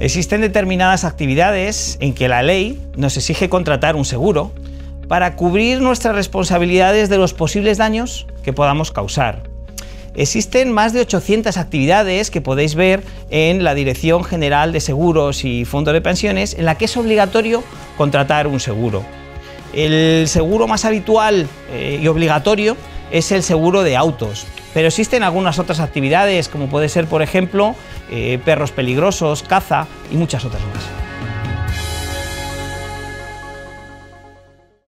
Existen determinadas actividades en que la ley nos exige contratar un seguro para cubrir nuestras responsabilidades de los posibles daños que podamos causar. Existen más de 800 actividades que podéis ver en la Dirección General de Seguros y Fondos de Pensiones en la que es obligatorio contratar un seguro. El seguro más habitual y obligatorio es el seguro de autos, pero existen algunas otras actividades como puede ser, por ejemplo, perros peligrosos, caza y muchas otras más.